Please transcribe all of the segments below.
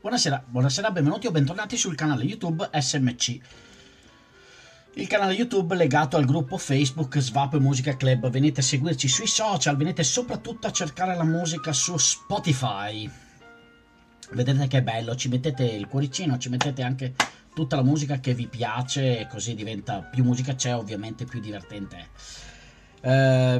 Buonasera, buonasera, benvenuti o bentornati sul canale YouTube SMC. Il canale YouTube legato al gruppo Facebook Svap Musica Club. Venite a seguirci sui social, venite soprattutto a cercare la musica su Spotify. Vedete che bello, ci mettete il cuoricino, ci mettete anche tutta la musica che vi piace, così diventa, più musica c'è ovviamente più divertente è.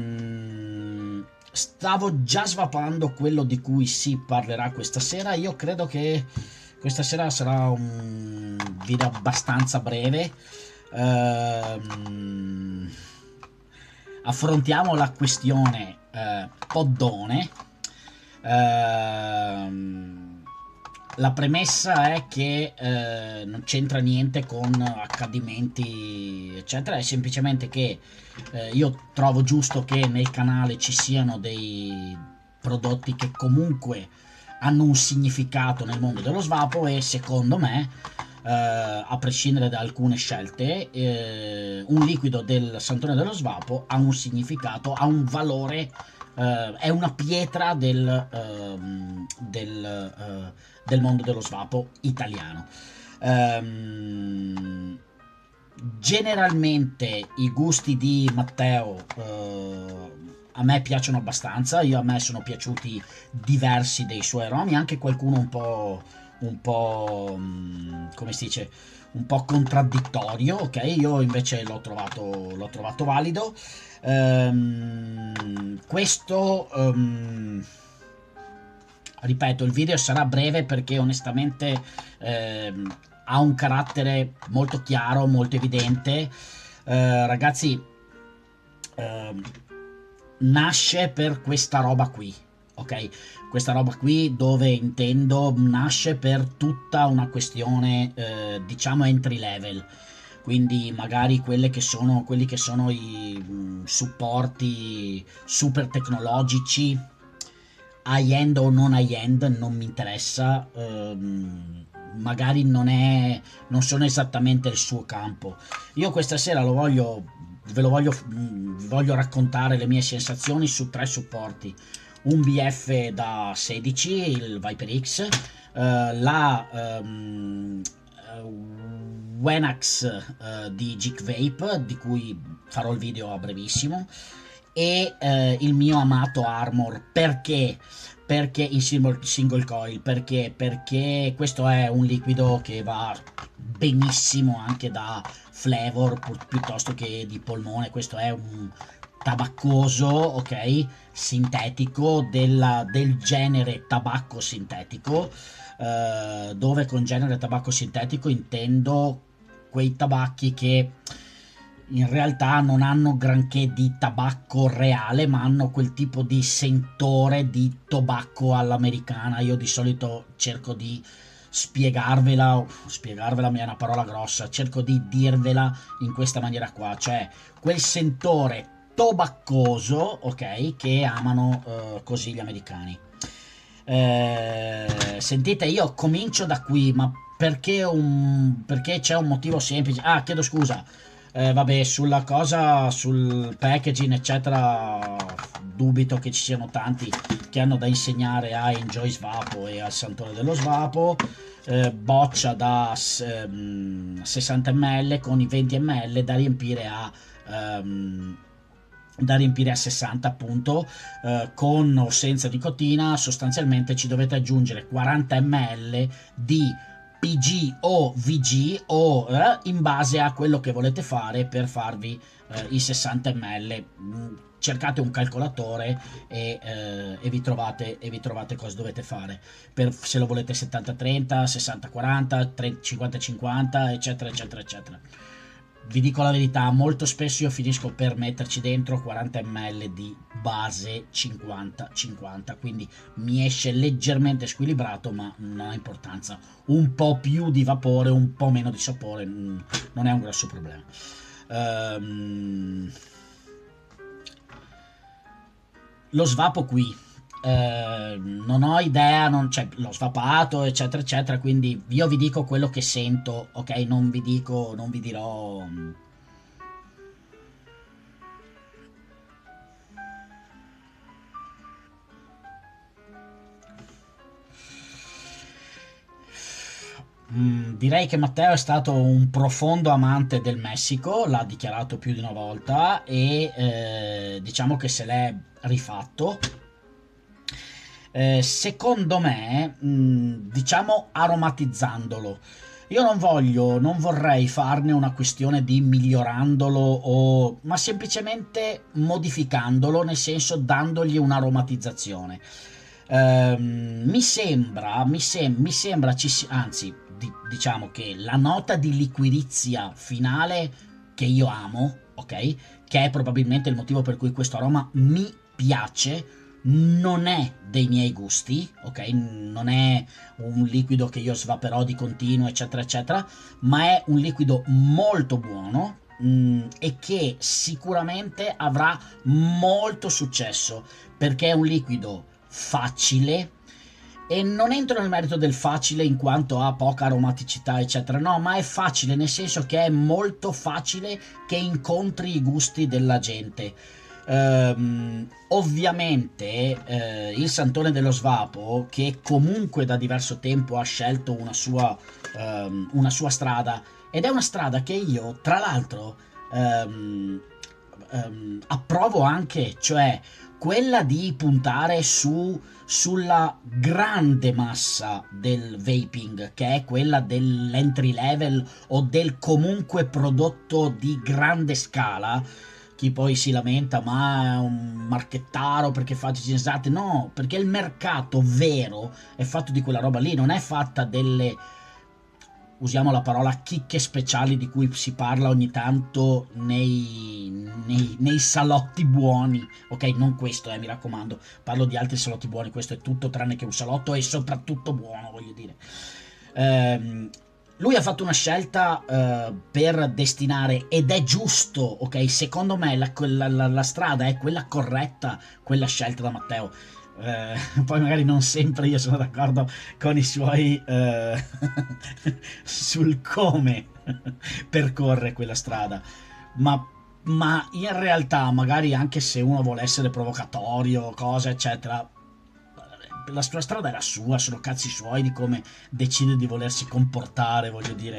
Stavo già svapando quello di cui si parlerà questa sera. Io credo che questa sera sarà un video abbastanza breve. Affrontiamo la questione poddone. La premessa è che non c'entra niente con accadimenti eccetera, è semplicemente che io trovo giusto che nel canale ci siano dei prodotti che comunque hanno un significato nel mondo dello svapo e secondo me a prescindere da alcune scelte un liquido del Santone dello Svapo ha un significato, ha un valore, è una pietra del mondo dello svapo italiano. Generalmente i gusti di Matteo a me piacciono abbastanza, a me sono piaciuti diversi dei suoi aromi, anche qualcuno un po' come si dice, un po' contraddittorio, ok? Io invece l'ho trovato valido. Questo ripeto, il video sarà breve perché onestamente ha un carattere molto chiaro, molto evidente. Ragazzi, nasce per questa roba qui, ok? Questa roba qui dove intendo nasce per tutta una questione diciamo entry level, quindi magari quelli che sono i supporti super tecnologici, high end o non high end non mi interessa, magari non sono esattamente il suo campo. Io questa sera vi voglio raccontare le mie sensazioni su tre supporti: un BF da 16, il Viper X, la Wenax di Geek Vape, di cui farò il video a brevissimo, e il mio amato Armor. Perché in single coil? Perché questo è un liquido che va benissimo anche da flavor piuttosto che di polmone. Questo è un tabaccoso, ok, sintetico del genere tabacco sintetico, dove con genere tabacco sintetico intendo quei tabacchi che in realtà non hanno granché di tabacco reale, ma hanno quel tipo di sentore di tobacco all'americana. Io di solito cerco di spiegarvela mi è una parola grossa, cerco di dirvela in questa maniera qua, cioè quel sentore tobaccoso, ok, che amano così gli americani. Sentite, io comincio da qui, ma perché c'è un motivo semplice. Ah, chiedo scusa. Vabbè, sulla cosa, sul packaging, eccetera, dubito che ci siano tanti che hanno da insegnare a Enjoy Svapo e al Santone dello Svapo. Boccia da 60 ml con i 20 ml da riempire a 60 appunto, con o senza nicotina. Sostanzialmente ci dovete aggiungere 40 ml di PG o VG o in base a quello che volete fare per farvi i 60 ml. Cercate un calcolatore e vi trovate cosa dovete fare se lo volete 70-30, 60-40, 50-50, eccetera eccetera eccetera. Vi dico la verità, molto spesso io finisco per metterci dentro 40 ml di base 50-50, quindi mi esce leggermente squilibrato, ma non ha importanza. Un po' più di vapore, un po' meno di sapore, non è un grosso problema. Lo svapo qui, non ho idea, cioè, l'ho svapato eccetera eccetera, quindi io vi dico quello che sento, ok? Non vi dirò Direi che Matteo è stato un profondo amante del Messico, l'ha dichiarato più di una volta e diciamo che se l'è rifatto. Secondo me, diciamo aromatizzandolo. Io non vorrei farne una questione di migliorandolo ma semplicemente modificandolo, nel senso dandogli un'aromatizzazione. Mi sembra anzi, diciamo che la nota di liquirizia finale che io amo, ok? Che è probabilmente il motivo per cui questo aroma mi piace, non è dei miei gusti, ok? Non è un liquido che io svaperò di continuo, eccetera, eccetera, ma è un liquido molto buono, e che sicuramente avrà molto successo perché è un liquido facile. E non entro nel merito del facile in quanto ha poca aromaticità, eccetera, no, ma è facile nel senso che è molto facile che incontri i gusti della gente. Ovviamente il Santone dello Svapo, che comunque da diverso tempo ha scelto una sua strada, ed è una strada che io, tra l'altro, approvo anche, cioè quella di puntare sulla grande massa del vaping, che è quella dell'entry level o del comunque prodotto di grande scala. Chi poi si lamenta, ma è un marchettaro perché fa esatto. No, perché il mercato vero è fatto di quella roba lì, non è fatta delle, usiamo la parola, chicche speciali di cui si parla ogni tanto nei salotti buoni. Ok, non questo, mi raccomando, parlo di altri salotti buoni, questo è tutto tranne che un salotto e soprattutto buono, voglio dire. Ehm, Lui ha fatto una scelta per destinare, ed è giusto, ok? Secondo me la strada è quella corretta, quella scelta da Matteo. Poi magari non sempre io sono d'accordo con i suoi sul come percorre quella strada, ma, ma in realtà magari anche se uno vuole essere provocatorio, cosa eccetera, la sua strada è la sua, sono cazzi suoi di come decide di volersi comportare, voglio dire.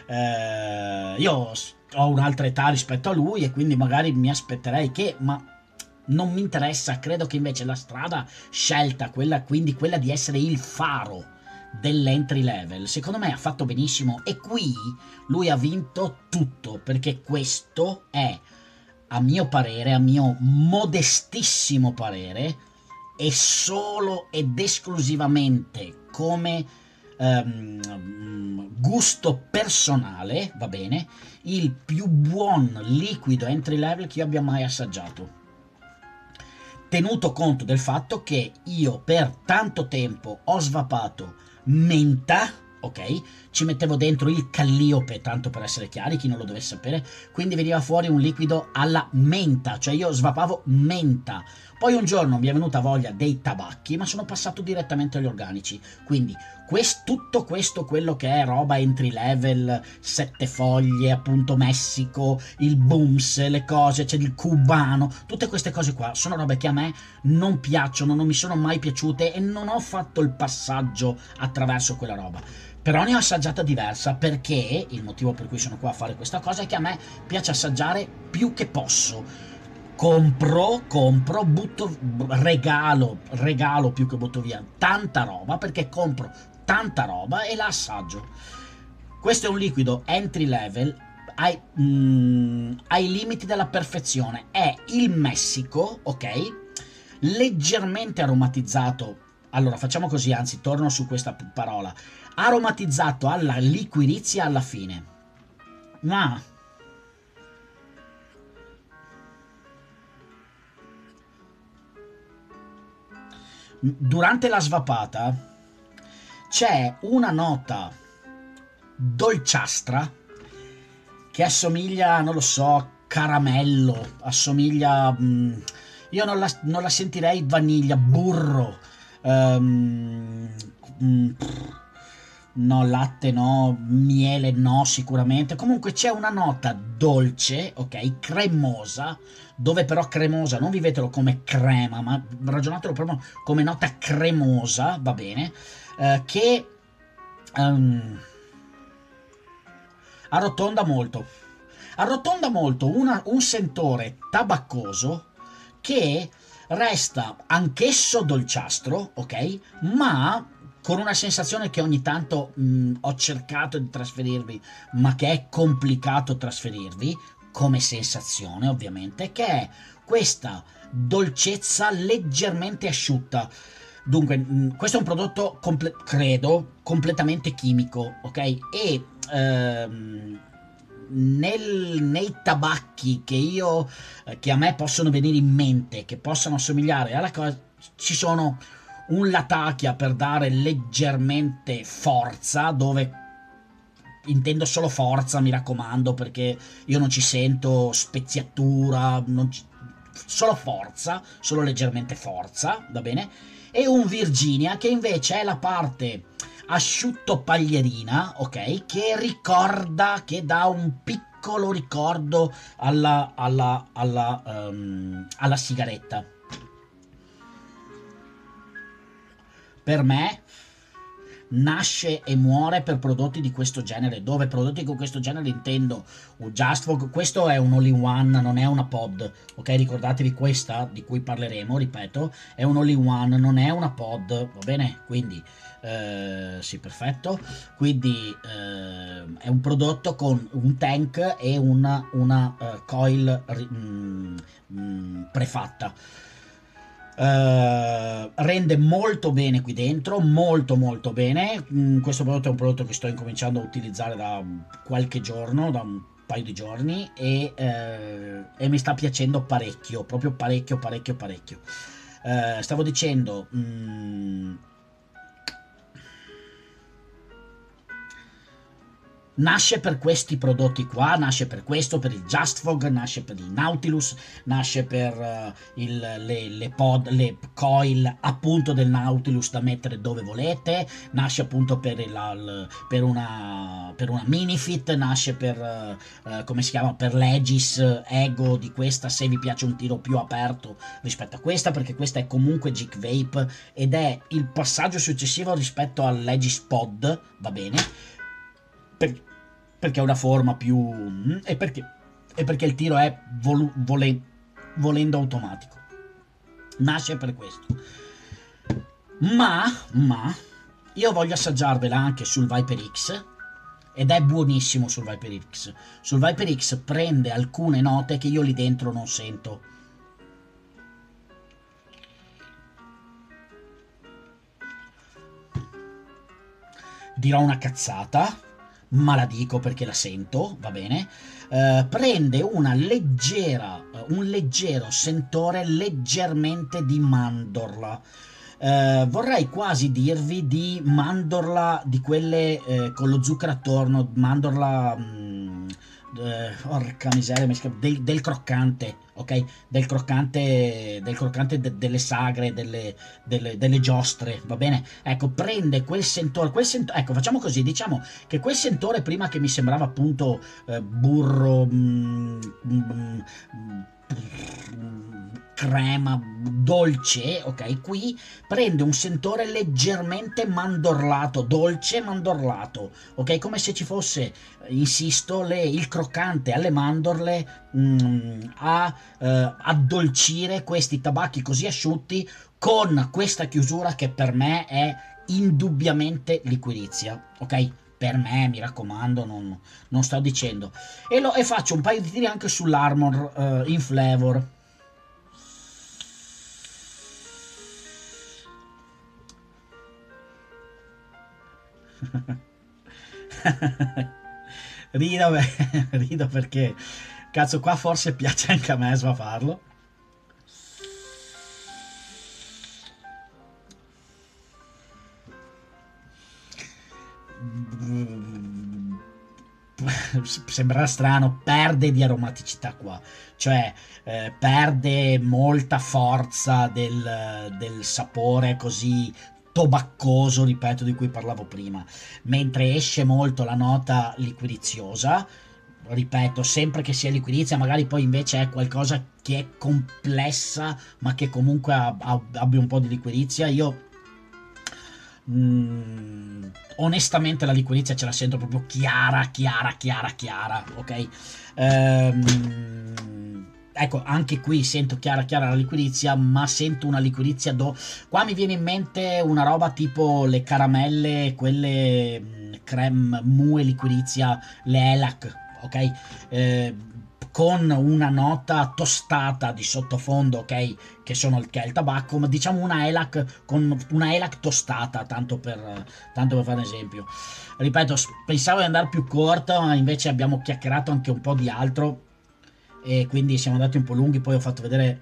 Io ho un'altra età rispetto a lui e quindi magari mi aspetterei che, ma non mi interessa, credo che invece la strada scelta, quindi quella di essere il faro dell'entry level, secondo me ha fatto benissimo e qui lui ha vinto tutto, perché questo è, a mio parere, a mio modestissimo parere, e solo ed esclusivamente come gusto personale, va bene, il più buon liquido entry level che io abbia mai assaggiato. Tenuto conto del fatto che io per tanto tempo ho svapato menta, ok? Ci mettevo dentro il calliope, tanto per essere chiari, chi non lo dovesse sapere, quindi veniva fuori un liquido alla menta, cioè io svapavo menta. Poi un giorno mi è venuta voglia dei tabacchi, ma sono passato direttamente agli organici, quindi tutto questo, quello che è roba entry level, sette foglie, appunto Messico, il booms, le cose, c'è il cubano, tutte queste cose qua sono robe che a me non piacciono, non mi sono mai piaciute e non ho fatto il passaggio attraverso quella roba. Però ne ho assaggiata diversa perché il motivo per cui sono qua a fare questa cosa è che a me piace assaggiare più che posso. Compro, regalo più che butto via tanta roba, perché compro tanta roba e la assaggio. Questo è un liquido entry level ai limiti della perfezione. È il Messico, ok? Leggermente aromatizzato. Allora, facciamo così, anzi, torno su questa parola. Aromatizzato alla liquirizia alla fine. Ma durante la svapata c'è una nota dolciastra che assomiglia, non lo so, caramello, assomiglia, io non la sentirei vaniglia, burro, ehm, mm, no, latte no, miele no, sicuramente. Comunque c'è una nota dolce, ok, cremosa, dove però cremosa, non vivetelo come crema, ma ragionatelo proprio come nota cremosa, va bene, che ehm, arrotonda molto. Arrotonda molto un sentore tabaccoso che resta anch'esso dolciastro, ok? Ma con una sensazione che ogni tanto ho cercato di trasferirvi, ma che è complicato trasferirvi, come sensazione ovviamente, che è questa dolcezza leggermente asciutta. Dunque, questo è un prodotto, credo, completamente chimico, ok? E nei tabacchi che a me possono venire in mente, che possano assomigliare alla cosa, ci sono un Latakia per dare leggermente forza, dove intendo solo forza, mi raccomando, perché io non ci sento speziatura, solo forza, solo leggermente forza, va bene? E un Virginia che invece è la parte asciutto paglierina, ok? Che ricorda, che dà un piccolo ricordo alla sigaretta. Per me nasce e muore per prodotti di questo genere, dove prodotti con questo genere intendo un Just for, questo è un all-in-one, non è una pod, ok? Ricordatevi, questa di cui parleremo, ripeto, è un all-in-one, non è una pod, va bene? Quindi sì, perfetto. Quindi è un prodotto con un tank e una coil prefatta. Rende molto bene qui dentro, molto bene. Questo prodotto è un prodotto che sto incominciando a utilizzare da qualche giorno, da un paio di giorni, e mi sta piacendo parecchio, proprio parecchio. Stavo dicendo, nasce per questi prodotti qua, nasce per questo, per il JustFog, nasce per il Nautilus, nasce per le coil appunto del Nautilus da mettere dove volete, nasce appunto per una Minifit, nasce per come si chiama, per l'Aegis Ego di questa, se vi piace un tiro più aperto rispetto a questa, perché questa è comunque Geek Vape ed è il passaggio successivo rispetto all'Aegis Pod, va bene? Perché è una forma più e perché il tiro è volendo automatico, nasce per questo. Ma io voglio assaggiarvela anche sul Viper X, ed è buonissimo sul Viper X. Sul Viper X prende alcune note che io lì dentro non sento. Dirò una cazzata, ma la dico perché la sento, va bene? Prende un leggero sentore leggermente di mandorla. Vorrei quasi dirvi di mandorla, di quelle con lo zucchero attorno, mandorla, porca miseria, del croccante, ok? Delle sagre, delle giostre, va bene? Ecco, prende quel sentore, ecco, facciamo così, diciamo che quel sentore prima che mi sembrava appunto burro, crema dolce, ok? Qui prende un sentore leggermente mandorlato, dolce mandorlato, ok? Come se ci fosse, insisto, il croccante alle mandorle a addolcire questi tabacchi così asciutti, con questa chiusura che per me è indubbiamente liquirizia, ok? Per me, mi raccomando, non sto dicendo. E faccio un paio di tiri anche sull'Armor in flavor. rido, rido perché cazzo, qua forse piace anche a me a farlo. Sembrerà strano, perde di aromaticità qua, cioè perde molta forza del sapore così tobaccoso, ripeto, di cui parlavo prima, mentre esce molto la nota liquidiziosa, ripeto, sempre che sia liquidizia, magari poi invece è qualcosa che è complessa ma che comunque abbia un po' di liquidizia. Io onestamente la liquirizia ce la sento proprio chiara, ok? Ecco, anche qui sento chiara la liquirizia, ma sento una liquirizia qua mi viene in mente una roba tipo le caramelle, quelle creme mousse liquirizia, le Elac, ok? Con una nota tostata di sottofondo, ok? Che è il tabacco, ma diciamo una Elac con una Elac tostata, tanto per fare un esempio. Ripeto, pensavo di andare più corto, ma invece abbiamo chiacchierato anche un po' di altro e quindi siamo andati un po' lunghi. Poi ho fatto vedere.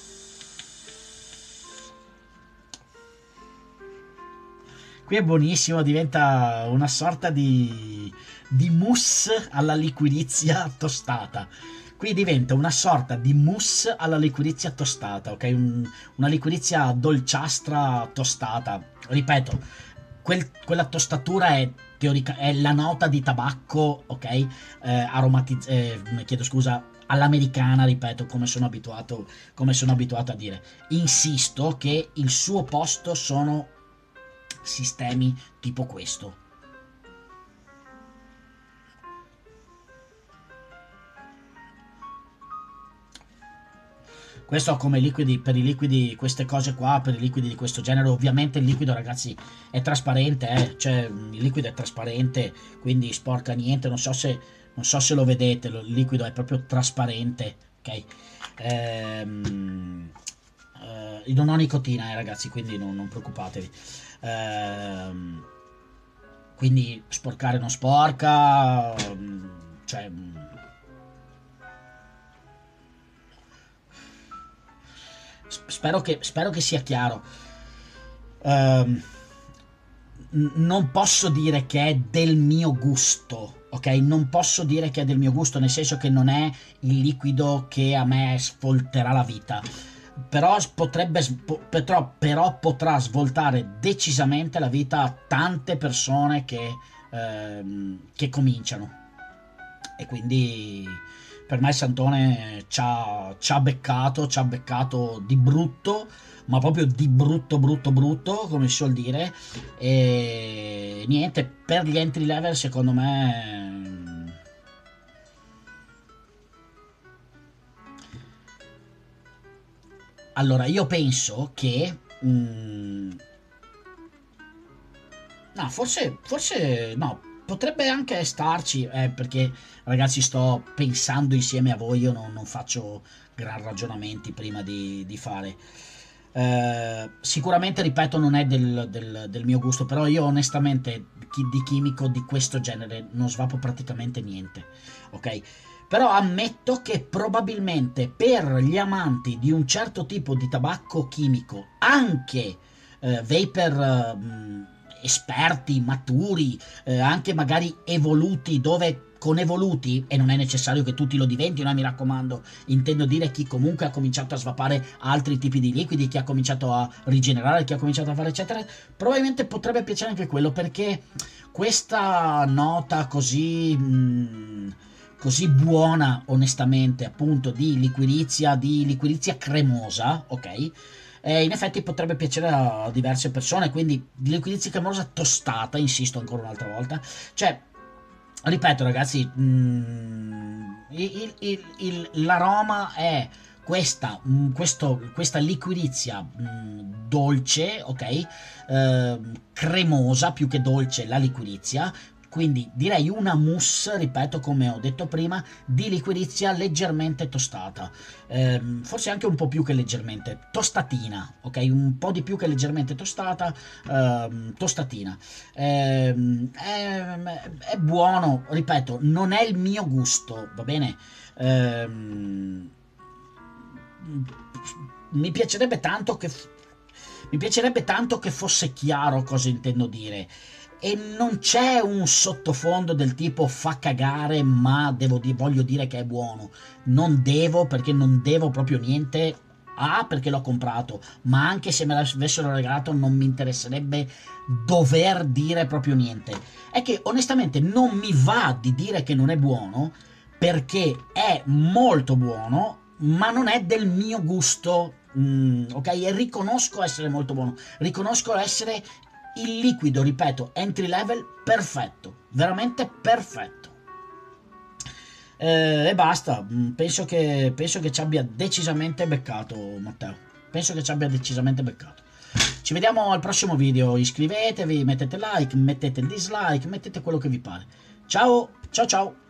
Qui è buonissimo, diventa una sorta di mousse alla liquirizia tostata. Qui diventa una sorta di mousse alla liquirizia tostata, ok? Una liquirizia dolciastra tostata. Ripeto, quella tostatura è la nota di tabacco, ok? Chiedo scusa, all'americana, ripeto, come sono abituato a dire. Insisto che il suo posto sono sistemi tipo questo. Questo come liquidi, per i liquidi, queste cose qua, per i liquidi di questo genere, ovviamente il liquido, ragazzi, è trasparente, cioè il liquido è trasparente, quindi sporca niente, non so se lo vedete, il liquido è proprio trasparente, ok? Non ho nicotina, ragazzi, quindi non preoccupatevi. Ehm, quindi sporcare non sporca, cioè. Spero che sia chiaro. Ehm, non posso dire che è del mio gusto, ok? Non posso dire che è del mio gusto, nel senso che non è il liquido che a me svolterà la vita. Però potrà svoltare decisamente la vita a tante persone che cominciano. E quindi per me Santone ci ha beccato di brutto, ma proprio di brutto brutto brutto, come si suol dire. E niente, per gli entry level secondo me. Allora, io penso che. No, forse no, potrebbe anche starci, perché ragazzi sto pensando insieme a voi, io non faccio gran ragionamenti prima di fare. Sicuramente, ripeto, non è del mio gusto, però io onestamente di chimico di questo genere non svapo praticamente niente, ok? Però ammetto che probabilmente per gli amanti di un certo tipo di tabacco chimico, anche vapor esperti, maturi, anche magari evoluti, dove con evoluti, e non è necessario che tutti lo diventino, mi raccomando, intendo dire chi comunque ha cominciato a svapare altri tipi di liquidi, chi ha cominciato a rigenerare, chi ha cominciato a fare eccetera, probabilmente potrebbe piacere anche quello, perché questa nota così buona, onestamente, appunto, di liquirizia cremosa, ok? In effetti potrebbe piacere a diverse persone, quindi di liquirizia cremosa tostata, insisto ancora un'altra volta. Cioè, ripeto ragazzi, l'aroma è questa liquirizia dolce, ok? Cremosa più che dolce la liquirizia, quindi direi una mousse, ripeto, come ho detto prima, di liquirizia leggermente tostata. Forse anche un po' più che leggermente tostatina, ok? Un po' di più che leggermente tostata, tostatina. È buono, ripeto, non è il mio gusto, va bene? Ehm, mi piacerebbe tanto che mi piacerebbe tanto che fosse chiaro cosa intendo dire. E non c'è un sottofondo del tipo fa cagare, ma voglio dire che è buono. Non devo, perché non devo proprio niente. Perché l'ho comprato, ma anche se me l'avessero regalato non mi interesserebbe dover dire proprio niente. È che onestamente non mi va di dire che non è buono, perché è molto buono, ma non è del mio gusto. Ok? E riconosco essere molto buono, riconosco essere il liquido, ripeto, entry level perfetto, veramente perfetto. E basta, penso che ci abbia decisamente beccato, Matteo, penso che ci abbia decisamente beccato. Ci vediamo al prossimo video, iscrivetevi, mettete like, mettete dislike, mettete quello che vi pare. Ciao, ciao ciao!